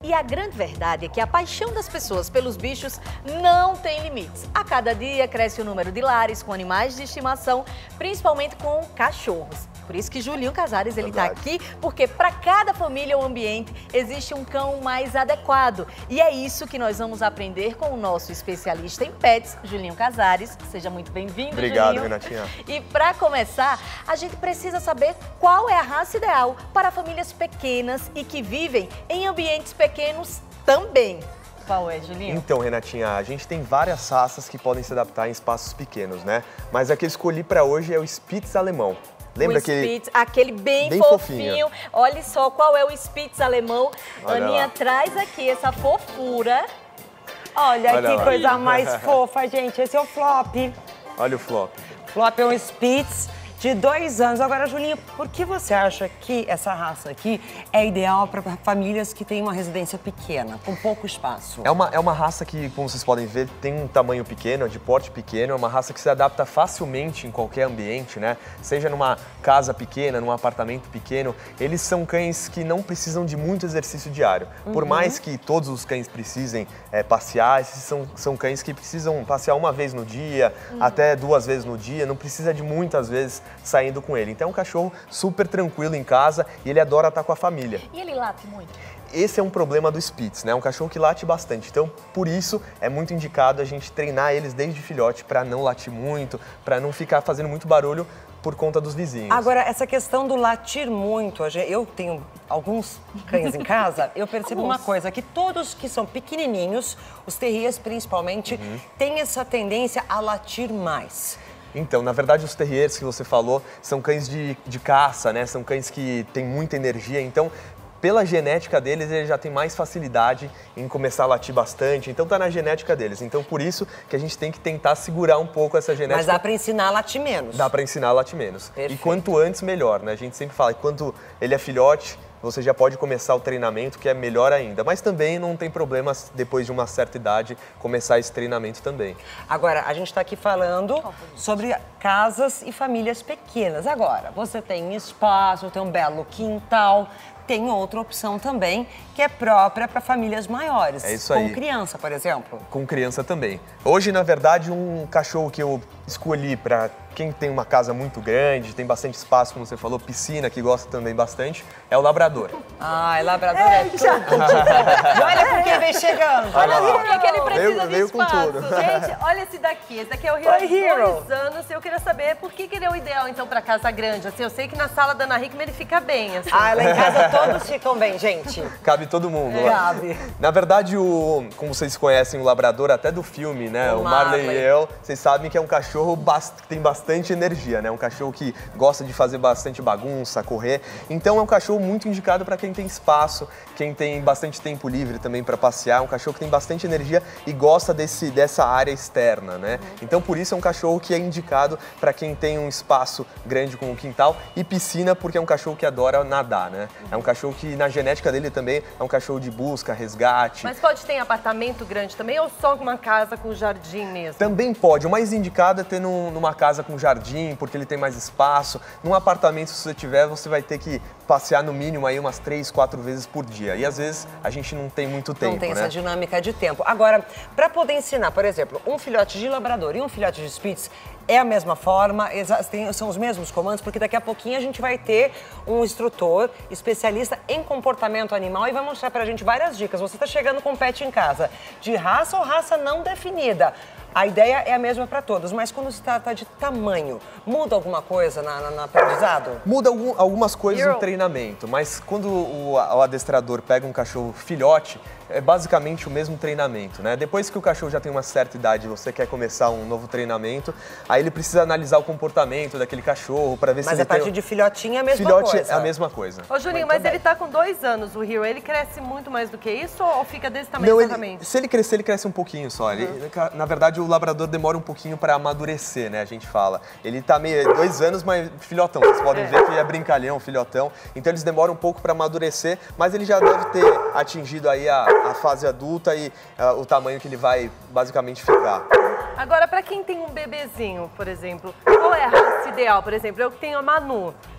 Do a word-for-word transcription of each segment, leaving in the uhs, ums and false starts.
E a grande verdade é que a paixão das pessoas pelos bichos não tem limites. A cada dia cresce o número de lares com animais de estimação, principalmente com cachorros. Por isso que Julinho Casares ele está aqui, porque para cada família ou ambiente existe um cão mais adequado. E é isso que nós vamos aprender com o nosso especialista em pets, Julinho Casares. Seja muito bem-vindo, Obrigado, Julinho. Renatinha. E para começar, a gente precisa saber qual é a raça ideal para famílias pequenas e que vivem em ambientes pequenos também. Qual é, Julinho? Então, Renatinha, a gente tem várias raças que podem se adaptar em espaços pequenos, né? Mas a que eu escolhi para hoje é o Spitz alemão. Lembra o aquele... Spitz, aquele bem, bem fofinho. fofinho. Olha só qual é o Spitz alemão. Olha Aninha, lá. traz aqui essa fofura. Olha, Olha que lá. coisa mais fofa, gente. Esse é o Flop. Olha o Flop. Flop é um Spitz de dois anos. Agora, Julinho, por que você acha que essa raça aqui é ideal para famílias que têm uma residência pequena, com pouco espaço? É uma, é uma raça que, como vocês podem ver, tem um tamanho pequeno, de porte pequeno. É uma raça que se adapta facilmente em qualquer ambiente, né? Seja numa casa pequena, num apartamento pequeno. Eles são cães que não precisam de muito exercício diário. Uhum. Por mais que todos os cães precisem é, passear, esses são, são cães que precisam passear uma vez no dia, uhum. até duas vezes no dia. Não precisa de muitas vezes saindo com ele. Então é um cachorro super tranquilo em casa e ele adora estar com a família. E ele late muito? Esse é um problema do Spitz, né? É um cachorro que late bastante. Então, por isso, é muito indicado a gente treinar eles desde filhote para não latir muito, para não ficar fazendo muito barulho por conta dos vizinhos. Agora, essa questão do latir muito, eu tenho alguns cães em casa, eu percebo uma coisa, que todos que são pequenininhos, os terriers principalmente, uhum. têm essa tendência a latir mais. Então, na verdade, os terriers que você falou são cães de, de caça, né? São cães que têm muita energia, então, pela genética deles, eles já têm mais facilidade em começar a latir bastante. Então, tá na genética deles. Então, por isso que a gente tem que tentar segurar um pouco essa genética. Mas dá para ensinar a latir menos. Dá para ensinar a latir menos. Perfeito. E quanto antes, melhor, né? A gente sempre fala que quando ele é filhote, você já pode começar o treinamento, que é melhor ainda. Mas também não tem problema, depois de uma certa idade, começar esse treinamento também. Agora, a gente está aqui falando sobre casas e famílias pequenas. Agora, você tem espaço, tem um belo quintal, tem outra opção também, que é própria para famílias maiores. É isso aí. Com criança, por exemplo. Com criança também. Hoje, na verdade, um cachorro que eu escolhi para quem tem uma casa muito grande, tem bastante espaço, como você falou, piscina, que gosta também bastante, é o labrador. Ai, labrador é, é tudo. E olha por quem vem chegando. Olha por que ele precisa veio, de veio espaço. Com tudo. Gente, olha esse daqui. Esse daqui é o Hero Oi, de Hero. dois anos. Eu queria saber por que, que ele é o ideal, então, para casa grande. Assim, eu sei que na sala da Ana Hickman ele fica bem, assim. Ah, lá em casa todos ficam bem, gente. Cabe todo mundo. É. Cabe. Na verdade, o, como vocês conhecem o labrador até do filme, né? O, o Marley, Marley e eu, vocês sabem que é um cachorro que tem bastante energia, né? É um cachorro que gosta de fazer bastante bagunça, correr. Então é um cachorro muito indicado para quem tem espaço, quem tem bastante tempo livre também para passear. É um cachorro que tem bastante energia e gosta desse, dessa área externa, né? Uhum. Então por isso é um cachorro que é indicado para quem tem um espaço grande como o quintal e piscina, porque é um cachorro que adora nadar, né? Uhum. É um cachorro que na genética dele também é um cachorro de busca, resgate. Mas pode ter em apartamento grande também ou só uma casa com jardim mesmo? Também pode. O mais indicado é ter num, numa casa com jardim, porque ele tem mais espaço. Num apartamento, se você tiver, você vai ter que passear no mínimo aí umas três, quatro vezes por dia. E às vezes a gente não tem muito tempo, Não tem né? essa dinâmica de tempo. Agora, para poder ensinar, por exemplo, um filhote de labrador e um filhote de Spitz, é a mesma forma, são os mesmos comandos, porque daqui a pouquinho a gente vai ter um instrutor especialista em comportamento animal e vai mostrar pra gente várias dicas. Você tá chegando com um pet em casa, de raça ou raça não definida. A ideia é a mesma para todos, mas quando se trata de tamanho, muda alguma coisa na, na, na aprendizado? Muda algum, algumas coisas Hero. no treinamento, mas quando o, o adestrador pega um cachorro filhote, é basicamente o mesmo treinamento, né? Depois que o cachorro já tem uma certa idade e você quer começar um novo treinamento, aí ele precisa analisar o comportamento daquele cachorro para ver Mas se ele a partir tem... de filhotinho é a mesma filhote coisa. é a mesma coisa. Ô, Julinho, mas ele tá com dois anos, o Hero. Ele cresce muito mais do que isso ou fica desse tamanho Não, ele, exatamente? se ele crescer, ele cresce um pouquinho só. Ele, uhum. Na verdade, o labrador demora um pouquinho para amadurecer, né? A gente fala. Ele tá meio dois anos, mas filhotão. Vocês podem é. ver que é brincalhão, filhotão. Então eles demoram um pouco para amadurecer, mas ele já deve ter atingido aí a, a fase adulta e uh, o tamanho que ele vai basicamente ficar. Agora, para quem tem um bebezinho, por exemplo, qual é a raça ideal? Por exemplo, eu que tenho a Manu.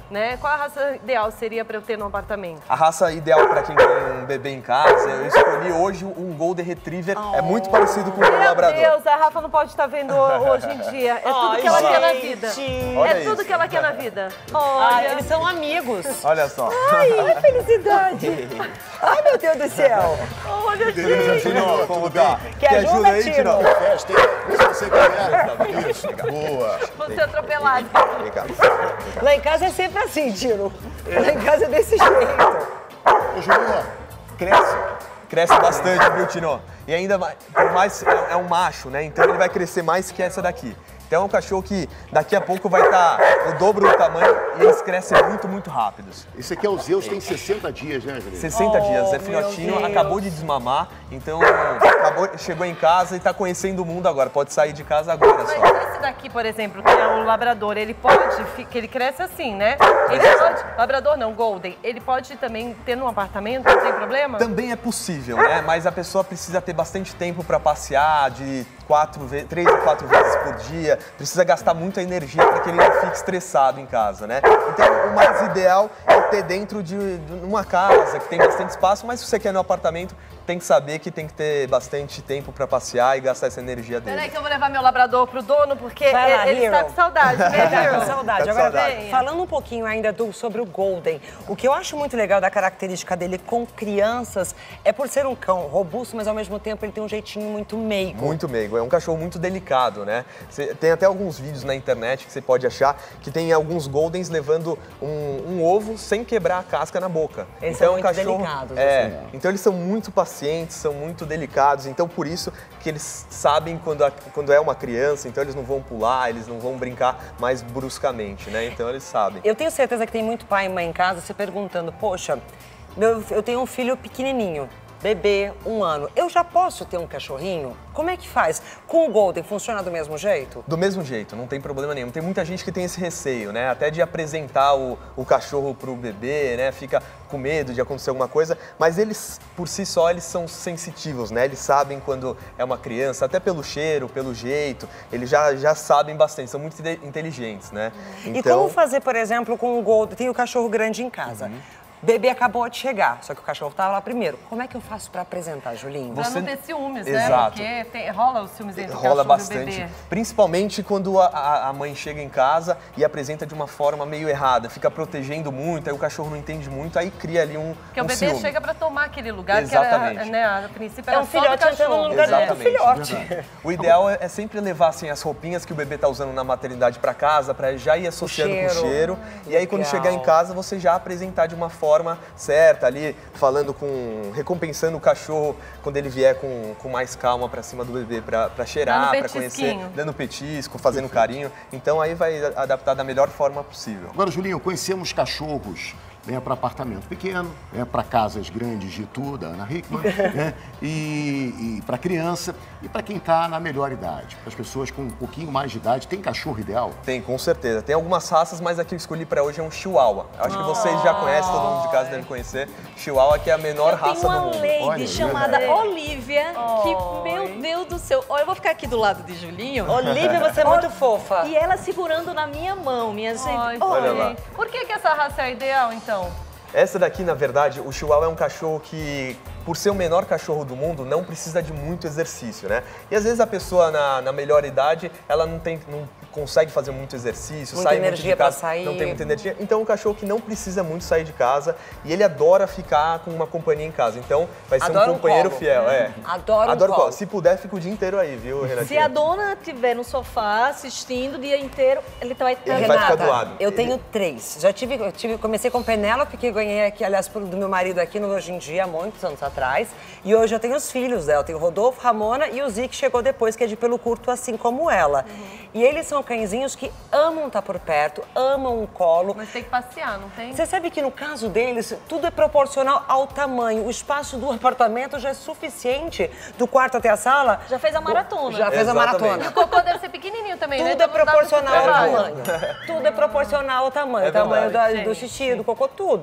né? Qual a raça ideal seria para eu ter no apartamento? A raça ideal para quem tem um bebê em casa, eu escolhi hoje um Golden Retriever. Oh. É muito parecido com o Meu labrador. Meu Deus, a Rafa não pode estar vendo hoje em dia. É tudo Ai, que ela gente. quer na vida. Olha é tudo isso. que ela quer na vida. Olha. Olha. Eles são amigos. Olha só. Ai, ai, felicidade. Ai, meu Deus do céu. Olha, gente. Tino, como tá? Que ajuda, aí, Tino? Festa, hein? Se você quer. Isso, boa. Você atropelado. Vem cá. Lá em casa é sempre assim, Tino. Lá em casa é desse jeito. Ô, Julinho, cresce. Cresce bastante, viu, Tino? E ainda mais, por mais é, é um macho, né? Então ele vai crescer mais que essa daqui. Então é um cachorro que daqui a pouco vai estar o dobro do tamanho e eles crescem muito, muito rápidos. Esse aqui é o Zeus, tem sessenta dias, né, Julinho? sessenta Oh, dias, é meu filhotinho, Deus. acabou de desmamar, então acabou, chegou em casa e está conhecendo o mundo agora. Pode sair de casa agora só. Mas esse daqui, por exemplo, que é o labrador, ele pode, que ele cresce assim, né? Ele pode, labrador não, golden, ele pode também ter num apartamento, não tem problema? Também é possível, né? Mas a pessoa precisa ter bastante tempo para passear, de quatro, três ou quatro vezes por dia, precisa gastar muita energia para que ele não fique estressado em casa, né? Então, o mais ideal é ter dentro de, de uma casa que tem bastante espaço, mas se você quer no apartamento, tem que saber que tem que ter bastante tempo para passear e gastar essa energia dele. Peraí que eu vou levar meu labrador pro dono, porque Vai lá, ele Hero. está com saudade, né, Tá Hero? com saudade. Tá com Agora, saudade. falando um pouquinho ainda do, sobre o Golden, o que eu acho muito legal da característica dele com crianças é por ser um cão robusto, mas ao mesmo tempo ele tem um jeitinho muito meigo. Muito meigo, é um cachorro muito delicado, né? Você, tem até alguns vídeos na internet que você pode achar que tem alguns Goldens levando um, um ovo sem quebrar a casca na boca. Eles então, são é um muito cachorro, delicados, É, assim. então eles são muito pacientes, são muito delicados, então por isso que eles sabem quando, a, quando é uma criança, então eles não vão pular, eles não vão brincar mais bruscamente, né? Então eles sabem. Eu tenho certeza que tem muito pai e mãe em casa se perguntando, poxa, meu, eu tenho um filho pequenininho, bebê, um ano, eu já posso ter um cachorrinho? Como é que faz? Com o Golden funciona do mesmo jeito? Do mesmo jeito, não tem problema nenhum. Tem muita gente que tem esse receio, né? Até de apresentar o, o cachorro pro bebê, né? Fica com medo de acontecer alguma coisa. Mas eles, por si só, eles são sensitivos, né? Eles sabem quando é uma criança, até pelo cheiro, pelo jeito. Eles já, já sabem bastante, são muito inteligentes, né? E como fazer, por exemplo, com o Golden? Tem o cachorro grande em casa. Uhum. Bebê acabou de chegar, só que o cachorro estava lá primeiro. Como é que eu faço para apresentar, Julinho? Pra Você- não ter ciúmes, Exato. né? Porque tem- rola os ciúmes entre o Rola cachorro e o bastante, bebê. principalmente quando a, a- a mãe chega em casa e apresenta de uma forma meio errada, fica protegendo muito, aí o cachorro não entende muito, aí cria ali um, Porque um o bebê ciúme. chega pra tomar aquele lugar Exatamente. que era, né, a princípio É era um só do filhote entrando cachorro. no lugar do outro Exatamente. filhote. O ideal é, é sempre levar assim, as roupinhas que o bebê tá usando na maternidade para casa, para já ir associando com o cheiro. cheiro. Ai, E aí quando legal. chegar em casa, você já apresentar de uma forma certa ali, falando com, recompensando o cachorro quando ele vier com, com mais calma para cima do bebê, para cheirar, Dando para conhecer, petisquinho. dando petisco, fazendo carinho. Então aí vai adaptar da melhor forma possível. Agora, Julinho, conhecemos cachorros né, para apartamento pequeno, né, para casas grandes de tudo, da Ana Hickman, né, e, e para criança e para quem está na melhor idade. Para as pessoas com um pouquinho mais de idade, tem cachorro ideal? Tem, com certeza. Tem algumas raças, mas a que eu escolhi para hoje é um Chihuahua. Acho que vocês já conhecem, todo mundo de casa deve conhecer. Chihuahua, que é a menor Eu tenho raça uma do mundo. lady Olha aí. chamada Olivia, que, Oi. meu Deus do céu, olha, eu vou ficar aqui do lado de Julinho. Olivia, você é muito fofa. E ela segurando na minha mão, minha gente. Ai, Olha Olha, lá. Por que, que essa raça é ideal, então? Essa daqui, na verdade, o Chihuahua é um cachorro que, por ser o menor cachorro do mundo, não precisa de muito exercício, né? E às vezes a pessoa na, na melhor idade, ela não tem, não consegue fazer muito exercício, Muita sai muito energia de casa, pra sair. não tem muita energia. Então é um cachorro que não precisa muito sair de casa e ele adora ficar com uma companhia em casa. Então vai ser Adora um um companheiro colo. fiel, é. Adoro um Adoro colo. Se puder, fica o dia inteiro aí, viu, Renatinha? se a dona estiver no sofá assistindo o dia inteiro, ele vai estar Ele vai ficar Renata, do lado. eu tenho três. Já tive, eu tive, comecei com Penélope, que ganhei aqui, aliás, pro- do meu marido aqui no Hoje em Dia, há muitos anos atrás. E hoje eu tenho os filhos dela. Eu tenho o Rodolfo, Ramona e o Zi, que chegou depois, que é de pelo curto, assim como ela. E eles são cãezinhos que amam estar por perto, amam um colo. Mas tem que passear, não tem? Você sabe que no caso deles, tudo é proporcional ao tamanho. O espaço do apartamento já é suficiente, do quarto até a sala. Já fez a maratona. Já fez a Exatamente. maratona. O cocô deve ser pequenininho também, né? Tudo é Então não dá muito proporcional ao trabalho. tamanho. Tudo é proporcional ao tamanho. É O tamanho verdade. da- do xixi, do cocô, tudo.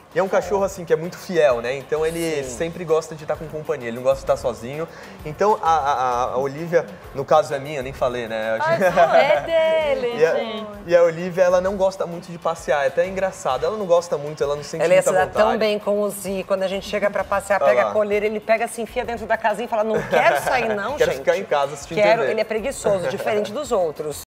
E é um cachorro, assim, que é muito fiel, né? Então ele Sim. sempre gosta de estar com companhia, ele não gosta de estar sozinho. Então a, a, a Olivia, no caso é minha, nem falei, né? É dele, e, a, gente. e a Olivia, ela não gosta muito de passear, é até engraçado. Ela não gosta muito, ela não sente Ela ia muita se dar vontade. tão bem com o Zi. Quando a gente chega pra passear, Olha pega lá. a coleira, ele pega, se enfia dentro da casinha e fala, não quero sair não, Quero gente. ficar em casa assistindo Quero, T V. ele é preguiçoso, diferente dos outros.